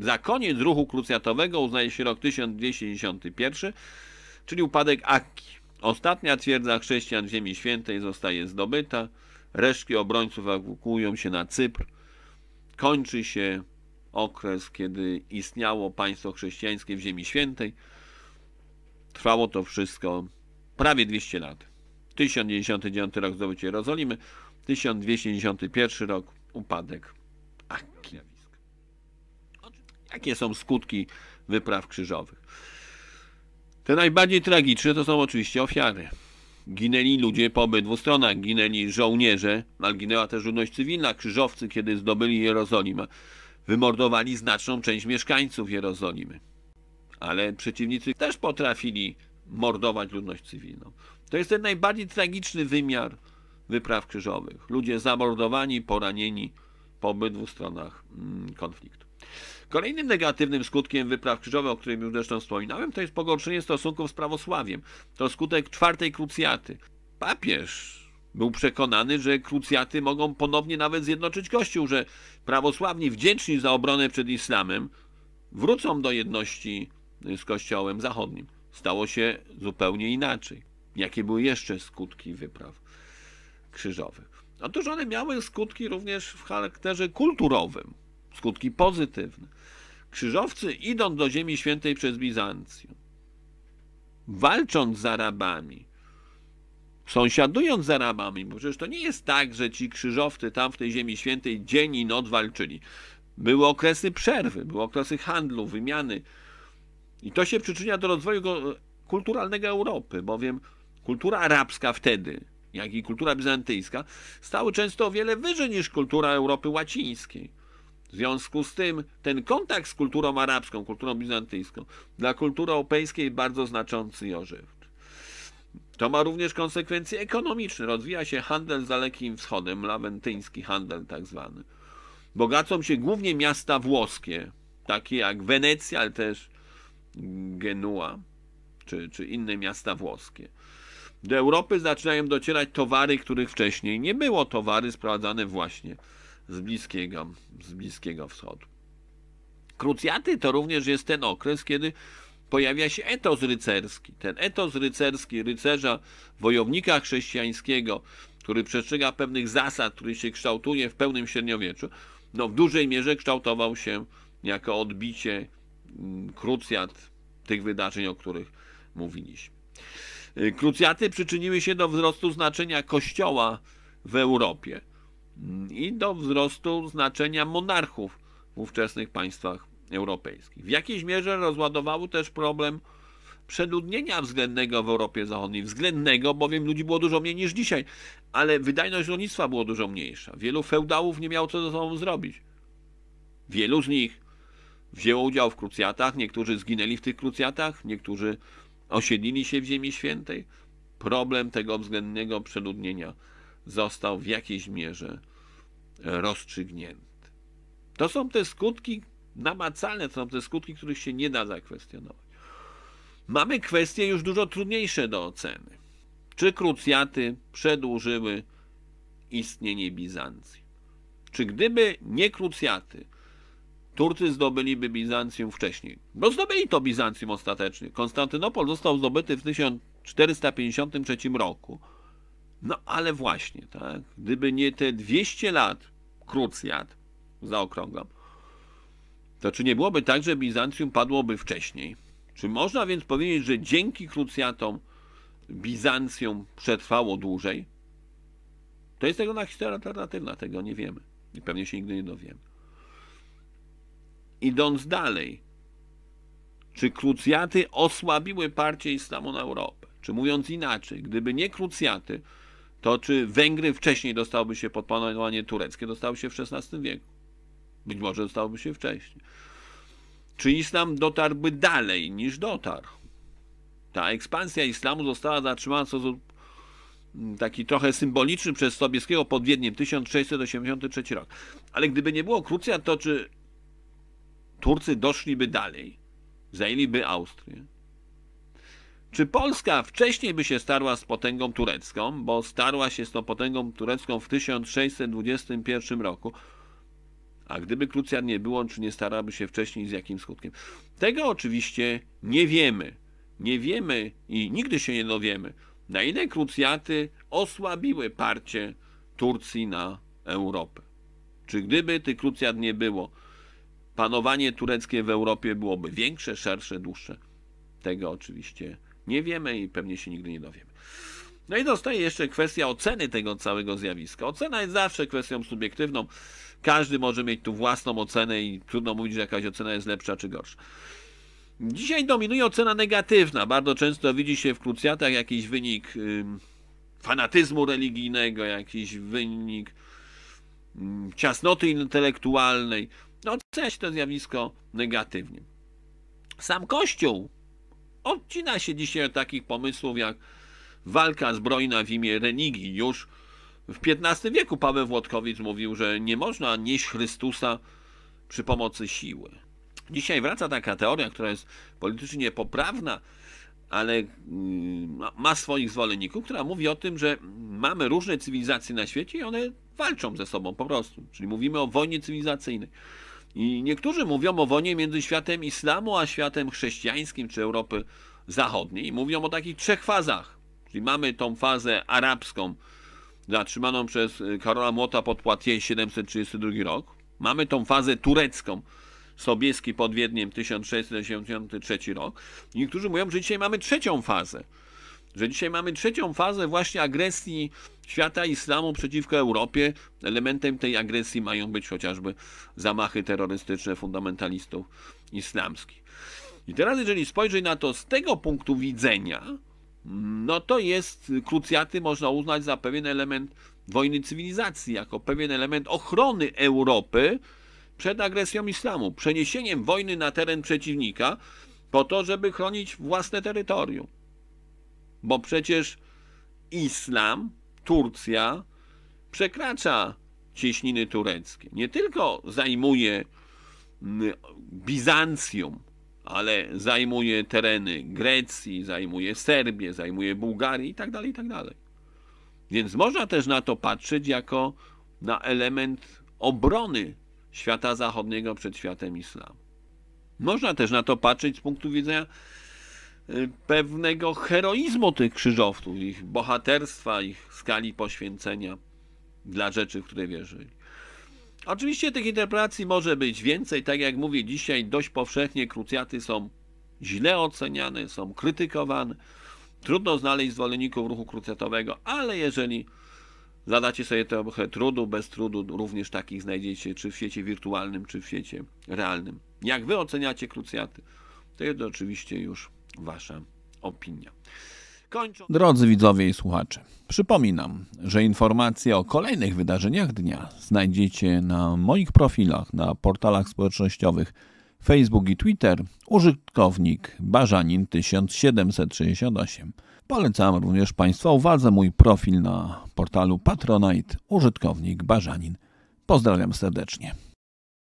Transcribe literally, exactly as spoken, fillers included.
Za koniec ruchu krucjatowego uznaje się rok tysiąc dwieście dziewięćdziesiąty pierwszy, czyli upadek Akki. Ostatnia twierdza chrześcijan w Ziemi Świętej zostaje zdobyta, resztki obrońców ewakuują się na Cypr. Kończy się okres, kiedy istniało państwo chrześcijańskie w Ziemi Świętej. Trwało to wszystko prawie dwieście lat. tysiąc dziewięćdziesiąty dziewiąty rok zdobycie Jerozolimy, tysiąc dwieście dziewięćdziesiąty pierwszy rok upadek Akki. Jakie są skutki wypraw krzyżowych? Te najbardziej tragiczne to są oczywiście ofiary. Ginęli ludzie po obydwu stronach, ginęli żołnierze, ale ginęła też ludność cywilna. Krzyżowcy, kiedy zdobyli Jerozolimę, wymordowali znaczną część mieszkańców Jerozolimy. Ale przeciwnicy też potrafili mordować ludność cywilną. To jest ten najbardziej tragiczny wymiar wypraw krzyżowych. Ludzie zamordowani, poranieni po obydwu stronach konfliktu. Kolejnym negatywnym skutkiem wypraw krzyżowych, o którym już zresztą wspominałem, to jest pogorszenie stosunków z prawosławiem. To skutek czwartej krucjaty. Papież był przekonany, że krucjaty mogą ponownie nawet zjednoczyć Kościół, że prawosławni wdzięczni za obronę przed islamem wrócą do jedności z Kościołem zachodnim. Stało się zupełnie inaczej. Jakie były jeszcze skutki wypraw krzyżowych? Otóż one miały skutki również w charakterze kulturowym. Skutki pozytywne. Krzyżowcy, idąc do Ziemi Świętej przez Bizancjum, walcząc z Arabami, sąsiadując z Arabami, bo przecież to nie jest tak, że ci krzyżowcy tam w tej Ziemi Świętej dzień i noc walczyli. Były okresy przerwy, były okresy handlu, wymiany. I to się przyczynia do rozwoju kulturalnego Europy, bowiem kultura arabska wtedy, jak i kultura bizantyjska, stały często o wiele wyżej niż kultura Europy łacińskiej. W związku z tym ten kontakt z kulturą arabską, kulturą bizantyjską dla kultury europejskiej bardzo znaczący i ożywczy. To ma również konsekwencje ekonomiczne. Rozwija się handel z Dalekim Wschodem, lawentyński handel tak zwany. Bogacą się głównie miasta włoskie, takie jak Wenecja, ale też Genua, czy, czy inne miasta włoskie. Do Europy zaczynają docierać towary, których wcześniej nie było. Towary sprowadzane właśnie z Bliskiego, z Bliskiego Wschodu. Krucjaty to również jest ten okres, kiedy pojawia się etos rycerski. Ten etos rycerski, rycerza, wojownika chrześcijańskiego, który przestrzega pewnych zasad, który się kształtuje w pełnym średniowieczu, no w dużej mierze kształtował się jako odbicie krucjat tych wydarzeń, o których mówiliśmy. Krucjaty przyczyniły się do wzrostu znaczenia Kościoła w Europie i do wzrostu znaczenia monarchów w ówczesnych państwach europejskich. W jakiejś mierze rozładowały też problem przeludnienia względnego w Europie Zachodniej. Względnego, bowiem ludzi było dużo mniej niż dzisiaj, ale wydajność rolnictwa była dużo mniejsza. Wielu feudałów nie miało co ze sobą zrobić. Wielu z nich wzięło udział w krucjatach, niektórzy zginęli w tych krucjatach, niektórzy osiedlili się w Ziemi Świętej. Problem tego względnego przeludnienia został w jakiejś mierze rozstrzygnięty. To są te skutki namacalne, to są te skutki, których się nie da zakwestionować. Mamy kwestie już dużo trudniejsze do oceny. Czy krucjaty przedłużyły istnienie Bizancji? Czy gdyby nie krucjaty, Turcy zdobyliby Bizancjum wcześniej? Bo zdobyli to Bizancjum ostatecznie. Konstantynopol został zdobyty w tysiąc czterysta pięćdziesiątym trzecim roku. No ale właśnie, tak? Gdyby nie te dwieście lat krucjat, zaokrąglam, to czy nie byłoby tak, że Bizancjum padłoby wcześniej? Czy można więc powiedzieć, że dzięki krucjatom Bizancjum przetrwało dłużej? To jest tego na historia alternatywna, tego nie wiemy. I pewnie się nigdy nie dowiemy. Idąc dalej, czy krucjaty osłabiły parcie islamu na Europę? Czy mówiąc inaczej, gdyby nie krucjaty, to czy Węgry wcześniej dostałyby się pod panowanie tureckie? Dostały się w szesnastym wieku. Być może dostałyby się wcześniej. Czy islam dotarłby dalej niż dotarł? Ta ekspansja islamu została zatrzymana w sposób taki trochę symboliczny przez Sobieskiego pod Wiedniem, tysiąc sześćset osiemdziesiąty trzeci rok. Ale gdyby nie było krucjat, to czy Turcy doszliby dalej? Zajęliby Austrię? Czy Polska wcześniej by się starła z potęgą turecką, bo starła się z tą potęgą turecką w tysiąc sześćset dwudziestym pierwszym roku, A gdyby krucjat nie było, czy nie starałby się wcześniej, z jakim skutkiem? Tego oczywiście nie wiemy. Nie wiemy i nigdy się nie dowiemy, na ile krucjaty osłabiły parcie Turcji na Europę. Czy gdyby tych krucjat nie było, panowanie tureckie w Europie byłoby większe, szersze, dłuższe? Tego oczywiście nie wiemy i pewnie się nigdy nie dowiemy. No i zostaje jeszcze kwestia oceny tego całego zjawiska. Ocena jest zawsze kwestią subiektywną. Każdy może mieć tu własną ocenę i trudno mówić, że jakaś ocena jest lepsza czy gorsza. Dzisiaj dominuje ocena negatywna. Bardzo często widzi się w krucjatach jakiś wynik y, fanatyzmu religijnego, jakiś wynik y, ciasnoty intelektualnej. No, ocenia się to zjawisko negatywnie. Sam Kościół odcina się dzisiaj od takich pomysłów jak walka zbrojna w imię religii. Już w piętnastym wieku Paweł Włodkowicz mówił, że nie można nieść Chrystusa przy pomocy siły. Dzisiaj wraca taka teoria, która jest politycznie niepoprawna, ale ma swoich zwolenników, która mówi o tym, że mamy różne cywilizacje na świecie i one walczą ze sobą po prostu. Czyli mówimy o wojnie cywilizacyjnej. I niektórzy mówią o wojnie między światem islamu a światem chrześcijańskim czy Europy Zachodniej. I mówią o takich trzech fazach. Czyli mamy tą fazę arabską, zatrzymaną przez Karola Młota pod Poitiers siedemset trzydziesty drugi rok. Mamy tą fazę turecką, Sobieski pod Wiedniem tysiąc sześćset osiemdziesiąty trzeci rok. I niektórzy mówią, że dzisiaj mamy trzecią fazę. Że dzisiaj mamy trzecią fazę właśnie agresji świata islamu przeciwko Europie. Elementem tej agresji mają być chociażby zamachy terrorystyczne fundamentalistów islamskich. I teraz, jeżeli spojrzeć na to z tego punktu widzenia, no to jest, krucjaty można uznać za pewien element wojny cywilizacji, jako pewien element ochrony Europy przed agresją islamu, przeniesieniem wojny na teren przeciwnika po to, żeby chronić własne terytorium. Bo przecież islam, Turcja przekracza cieśniny tureckie. Nie tylko zajmuje Bizancjum, ale zajmuje tereny Grecji, zajmuje Serbię, zajmuje Bułgarię i tak dalej, i tak dalej. Więc można też na to patrzeć jako na element obrony świata zachodniego przed światem islamu. Można też na to patrzeć z punktu widzenia pewnego heroizmu tych krzyżowców, ich bohaterstwa, ich skali poświęcenia dla rzeczy, w które wierzyli. Oczywiście tych interpretacji może być więcej. Tak jak mówię, dzisiaj dość powszechnie krucjaty są źle oceniane, są krytykowane. Trudno znaleźć zwolenników ruchu krucjatowego, ale jeżeli zadacie sobie trochę trudu, bez trudu, również takich znajdziecie, czy w świecie wirtualnym, czy w świecie realnym. Jak wy oceniacie krucjaty, to jest oczywiście już wasza opinia. Kończą... Drodzy widzowie i słuchacze, przypominam, że informacje o kolejnych wydarzeniach dnia znajdziecie na moich profilach, na portalach społecznościowych Facebook i Twitter, użytkownik Barzanin tysiąc siedemset sześćdziesiąt osiem. Polecam również Państwa uwadze mój profil na portalu Patronite, użytkownik Barzanin. Pozdrawiam serdecznie.